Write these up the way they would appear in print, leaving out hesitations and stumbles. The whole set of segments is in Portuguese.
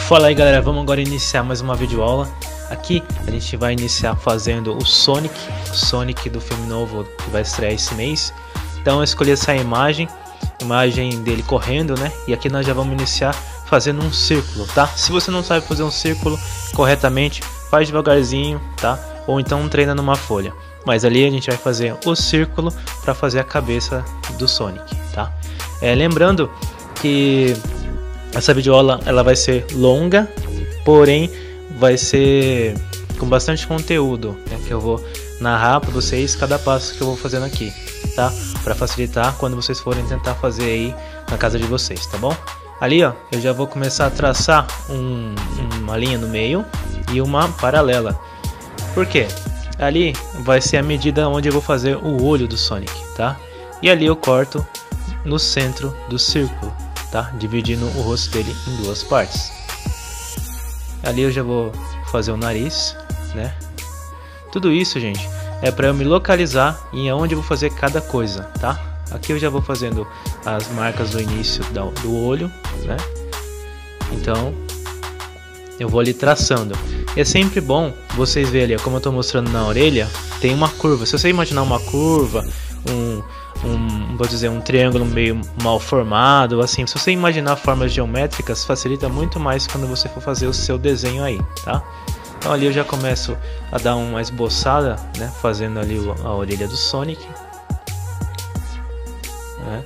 Fala aí galera, vamos agora iniciar mais uma videoaula. Aqui a gente vai iniciar fazendo o Sonic do filme novo que vai estrear esse mês. Então eu escolhi essa imagem dele correndo, né? E aqui nós já vamos iniciar fazendo um círculo, tá? Se você não sabe fazer um círculo corretamente, faz devagarzinho, tá? Ou então treina numa folha. Mas ali a gente vai fazer o círculo para fazer a cabeça do Sonic, tá? Lembrando que essa videoaula ela vai ser longa, porém vai ser com bastante conteúdo, né, que eu vou narrar para vocês cada passo que eu vou fazendo aqui, tá? Para facilitar quando vocês forem tentar fazer aí na casa de vocês, tá bom? Ali, ó, eu já vou começar a traçar uma linha no meio e uma paralela. Por quê? Ali vai ser a medida onde eu vou fazer o olho do Sonic, tá? E ali eu corto no centro do círculo, tá? Dividindo o rosto dele em duas partes. Ali eu já vou fazer o nariz, né? Tudo isso, gente, é para eu me localizar em aonde eu vou fazer cada coisa, tá? Aqui eu já vou fazendo as marcas do início do olho, né? Então eu vou ali traçando. É sempre bom vocês verem ali, como eu estou mostrando na orelha, tem uma curva. Se você imaginar uma curva, vou dizer, um triângulo meio mal formado, assim, se você imaginar formas geométricas, facilita muito mais quando você for fazer o seu desenho aí, tá? Então ali eu já começo a dar uma esboçada, né, fazendo ali a orelha do Sonic, né?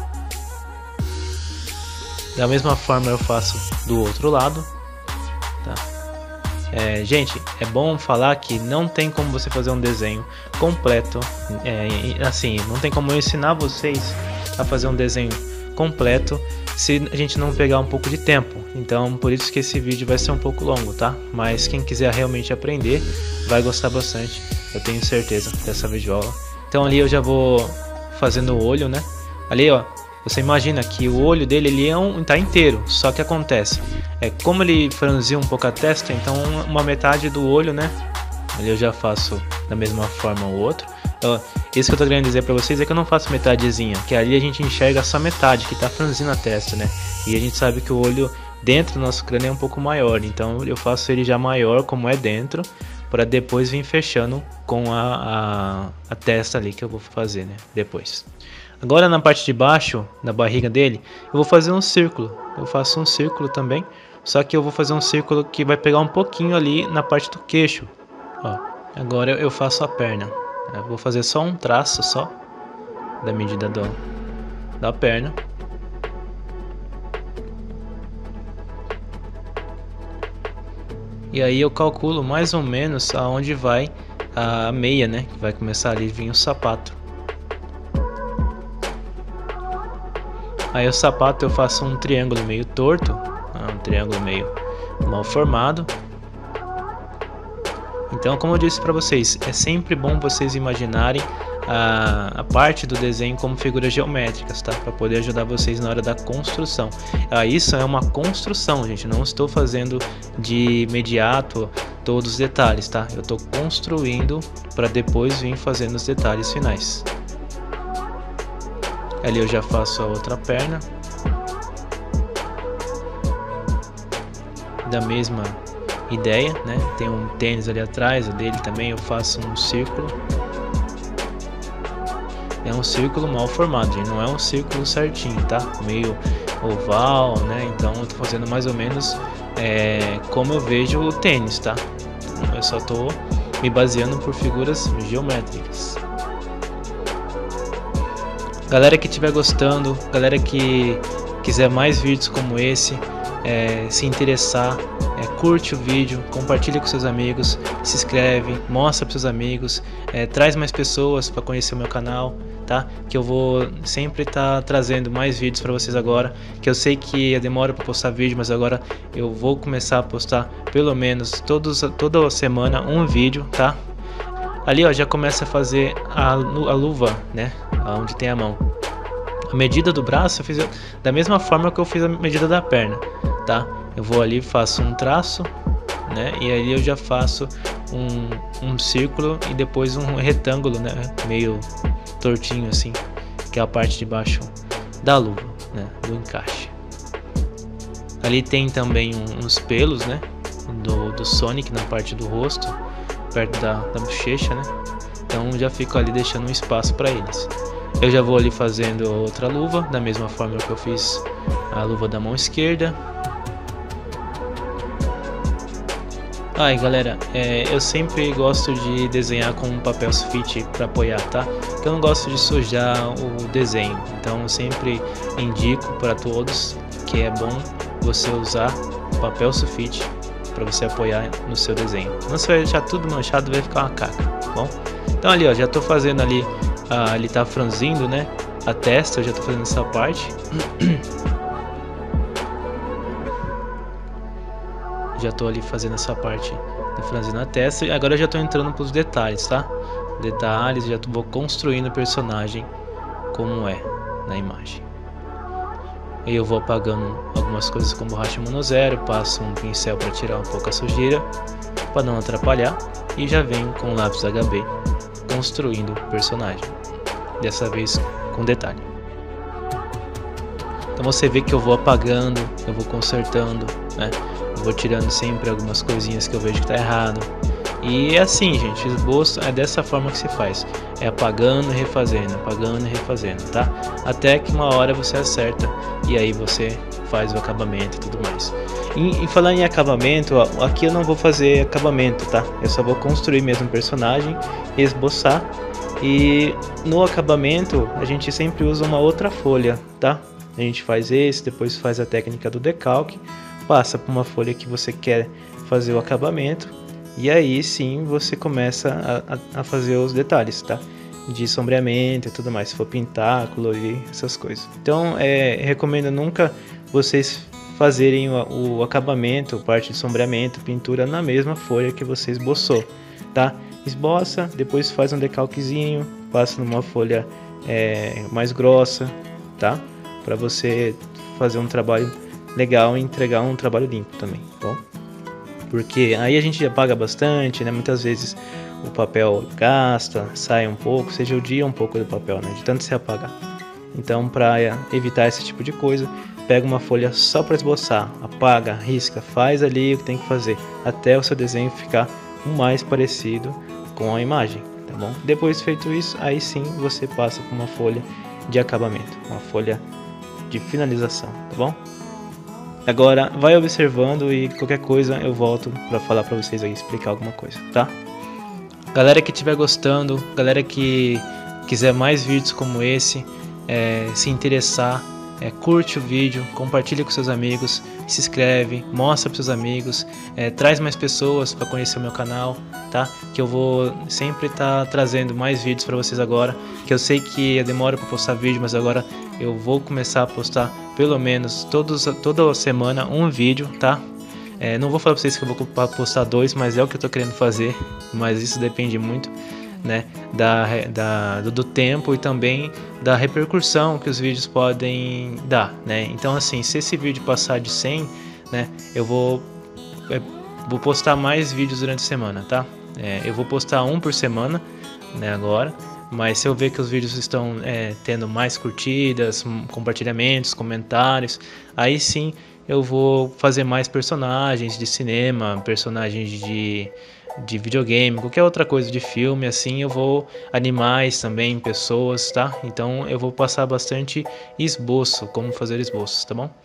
Da mesma forma eu faço do outro lado, tá? Gente, é bom falar que não tem como você fazer um desenho completo, assim, não tem como eu ensinar vocês a fazer um desenho completo se a gente não pegar um pouco de tempo. Então por isso que esse vídeo vai ser um pouco longo, tá? Mas quem quiser realmente aprender vai gostar bastante, eu tenho certeza, dessa videoaula. Então ali eu já vou fazendo o olho, né? Ali, ó, você imagina que o olho dele ele tá inteiro, só que acontece, como ele franziu um pouco a testa, então uma metade do olho, né? Ali eu já faço da mesma forma o outro. Então, isso que eu tô querendo dizer pra vocês é que eu não faço metadezinha, que ali a gente enxerga só metade, que tá franzindo a testa, né? E a gente sabe que o olho dentro do nosso crânio é um pouco maior, então eu faço ele já maior como é dentro, para depois vir fechando com a testa ali que eu vou fazer, né? Depois. Agora na parte de baixo, da barriga dele, eu vou fazer um círculo. Eu faço um círculo também, só que eu vou fazer um círculo que vai pegar um pouquinho ali na parte do queixo. Ó, agora eu faço a perna. Eu vou fazer só um traço só da medida da perna. E aí eu calculo mais ou menos aonde vai a meia, né? Que vai começar ali a vir o sapato. Aí o sapato eu faço um triângulo meio torto, um triângulo meio mal formado. Então, como eu disse para vocês, é sempre bom vocês imaginarem a parte do desenho como figuras geométricas, tá? Para poder ajudar vocês na hora da construção. Isso é uma construção, gente. Não estou fazendo de imediato todos os detalhes, tá? Eu estou construindo para depois vir fazendo os detalhes finais. Ali eu já faço a outra perna da mesma ideia, né? Tem um tênis ali atrás, o dele também eu faço um círculo. É um círculo mal formado, gente. Não é um círculo certinho, tá? Meio oval, né? Então eu tô fazendo mais ou menos como eu vejo o tênis, tá? Eu só tô me baseando por figuras geométricas. Galera que estiver gostando, galera que quiser mais vídeos como esse, se interessar, curte o vídeo, compartilha com seus amigos, se inscreve, mostra para seus amigos, traz mais pessoas para conhecer o meu canal, tá? Que eu vou sempre estar trazendo mais vídeos para vocês agora, que eu sei que eu demoro para postar vídeo, mas agora eu vou começar a postar pelo menos toda semana um vídeo, tá? Ali, ó, já começa a fazer a luva, né? Onde tem a mão. A medida do braço eu fiz da mesma forma que eu fiz a medida da perna, tá? Eu vou ali, faço um traço, né? E ali eu já faço um círculo e depois um retângulo, né? Meio tortinho assim, que é a parte de baixo da luva, né? Do encaixe. Ali tem também uns pelos, né, do Sonic na parte do rosto, perto da bochecha, né? Então já fico ali deixando um espaço para eles. Eu já vou ali fazendo outra luva, da mesma forma que eu fiz a luva da mão esquerda. E galera, eu sempre gosto de desenhar com um papel sulfite para apoiar, tá? Porque eu não gosto de sujar o desenho, então eu sempre indico para todos que é bom você usar papel sulfite para você apoiar no seu desenho. Senão você vai deixar tudo manchado, vai ficar uma caca, tá bom? Então ali, ó, já tô fazendo ali, ele tá franzindo, né? A testa, eu já tô fazendo essa parte. Já tô ali fazendo essa parte de franzir na testa. E agora eu já tô entrando pros detalhes, tá? Detalhes, já vou construindo o personagem como é na imagem. E eu vou apagando algumas coisas com borracha monozero, passo um pincel para tirar um pouco a sujeira, para não atrapalhar, e já venho com o lápis HB construindo o personagem, dessa vez com detalhe. Então você vê que eu vou apagando, eu vou consertando, né? Eu vou tirando sempre algumas coisinhas que eu vejo que tá errado. E é assim, gente, esboço é dessa forma que se faz. É apagando e refazendo, tá? Até que uma hora você acerta e aí você faz o acabamento e tudo mais. E falar em acabamento, ó, aqui eu não vou fazer acabamento, tá? Eu só vou construir mesmo o personagem, esboçar. E no acabamento a gente sempre usa uma outra folha, tá? A gente faz esse, depois faz a técnica do decalque, passa por uma folha que você quer fazer o acabamento. E aí sim você começa a fazer os detalhes, tá? De sombreamento e tudo mais, se for pintar, colorir, essas coisas. Então recomendo nunca vocês fazerem o acabamento, parte de sombreamento, pintura na mesma folha que você esboçou, tá? Esboça, depois faz um decalquezinho, passa numa folha mais grossa, tá? Para você fazer um trabalho legal e entregar um trabalho limpo também, tá bom? Porque aí a gente apaga bastante, né? Muitas vezes o papel gasta, sai um pouco, você judia um pouco do papel, né? De tanto se apagar. Então, para evitar esse tipo de coisa, pega uma folha só para esboçar, apaga, risca, faz ali o que tem que fazer, até o seu desenho ficar o mais parecido com a imagem, tá bom? Depois feito isso, aí sim você passa por uma folha de acabamento, uma folha de finalização, tá bom? Agora vai observando e qualquer coisa eu volto para falar para vocês aí, explicar alguma coisa, tá? Galera que estiver gostando, galera que quiser mais vídeos como esse, se interessar, curte o vídeo, compartilha com seus amigos, se inscreve, mostra para seus amigos, traz mais pessoas para conhecer o meu canal, tá? Que eu vou sempre estar trazendo mais vídeos para vocês agora, que eu sei que demora para postar vídeo, mas agora eu vou começar a postar pelo menos toda semana um vídeo, tá? Não vou falar para vocês que eu vou postar 2, mas é o que eu tô querendo fazer, mas isso depende muito, né, do tempo e também da repercussão que os vídeos podem dar, né? Então assim, se esse vídeo passar de 100, né, eu vou postar mais vídeos durante a semana, tá? Eu vou postar um por semana, né, agora, mas se eu ver que os vídeos estão tendo mais curtidas, compartilhamentos, comentários, aí sim eu vou fazer mais personagens de cinema, personagens de videogame, qualquer outra coisa de filme, assim. Eu vou animais também, pessoas, tá? Então eu vou passar bastante esboço, como fazer esboços, tá bom?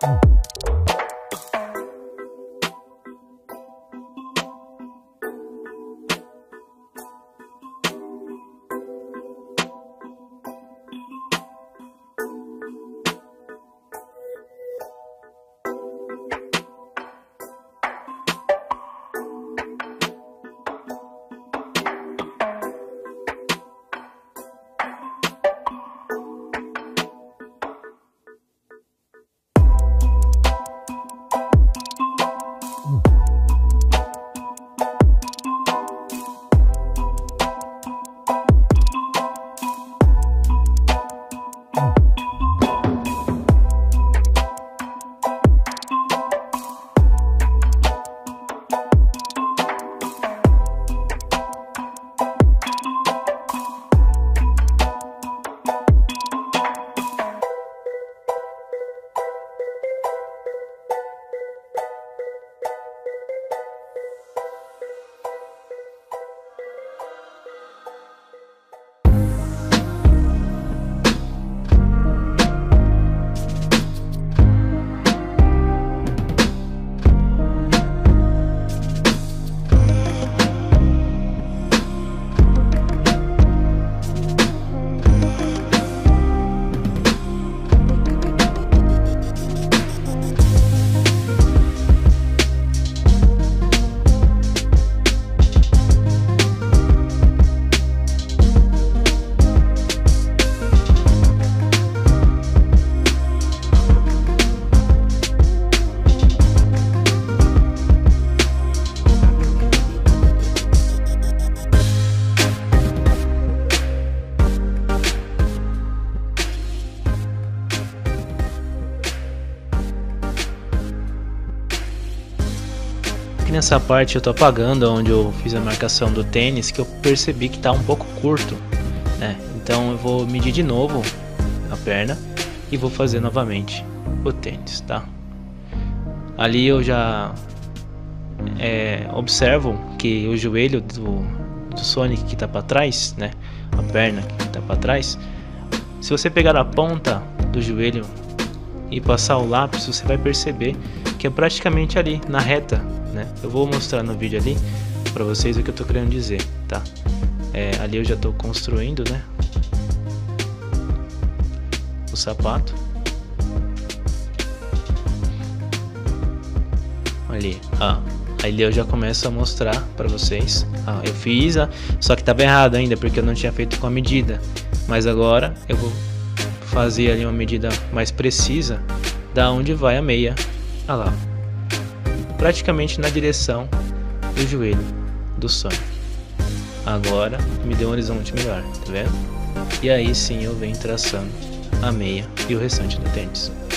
Aqui nessa parte eu tô apagando onde eu fiz a marcação do tênis, que eu percebi que tá um pouco curto, né? Então eu vou medir de novo a perna e vou fazer novamente o tênis, tá? Ali eu já observo que o joelho do Sonic que tá para trás, né? A perna que tá para trás. Se você pegar a ponta do joelho e passar o lápis, você vai perceber que é praticamente ali na reta, né? Eu vou mostrar no vídeo ali para vocês o que eu tô querendo dizer, tá? Ali eu já tô construindo, né? O sapato. Ali, ali eu já começo a mostrar para vocês. Eu fiz, só que tava errado ainda porque eu não tinha feito com a medida. Mas agora eu vou fazer ali uma medida mais precisa da onde vai a meia. Olha lá, praticamente na direção do joelho do Sonic. Agora me deu um horizonte melhor, tá vendo? E aí sim eu venho traçando a meia e o restante do tênis.